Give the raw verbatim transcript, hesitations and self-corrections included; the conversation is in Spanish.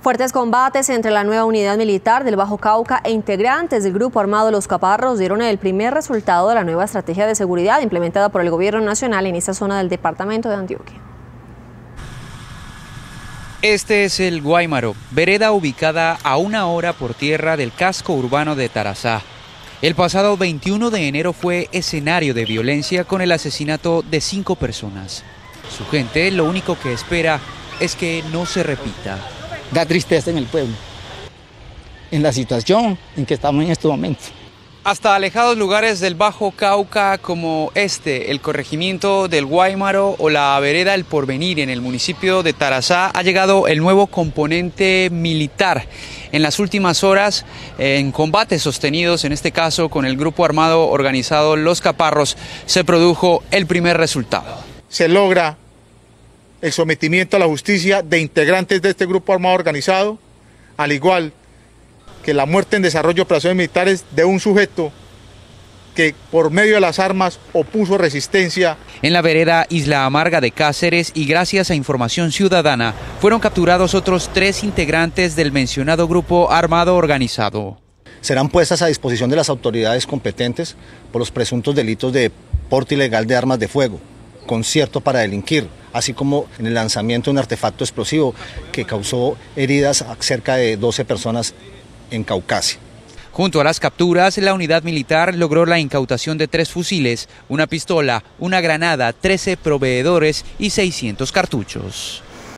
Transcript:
Fuertes combates entre la nueva unidad militar del Bajo Cauca e integrantes del grupo armado Los Caparros dieron el primer resultado de la nueva estrategia de seguridad implementada por el gobierno nacional en esta zona del departamento de Antioquia. Este es el Guaymaro, vereda ubicada a una hora por tierra del casco urbano de Tarazá. El pasado veintiuno de enero fue escenario de violencia con el asesinato de cinco personas. Su gente lo único que espera es que no se repita. Da tristeza en el pueblo, en la situación en que estamos en este momento. Hasta alejados lugares del Bajo Cauca como este, el corregimiento del Guaymaro o la vereda El Porvenir en el municipio de Tarazá, ha llegado el nuevo componente militar. En las últimas horas, en combates sostenidos, en este caso con el grupo armado organizado Los Caparros, se produjo el primer resultado. Se logra el sometimiento a la justicia de integrantes de este grupo armado organizado, al igual que la muerte en desarrollo de operaciones militares de un sujeto que por medio de las armas opuso resistencia. En la vereda Isla Amarga de Cáceres y gracias a información ciudadana fueron capturados otros tres integrantes del mencionado grupo armado organizado. Serán puestas a disposición de las autoridades competentes por los presuntos delitos de porte ilegal de armas de fuego, concierto para delinquir, así como en el lanzamiento de un artefacto explosivo que causó heridas a cerca de doce personas en Caucasia. Junto a las capturas, la unidad militar logró la incautación de tres fusiles, una pistola, una granada, trece proveedores y seiscientos cartuchos.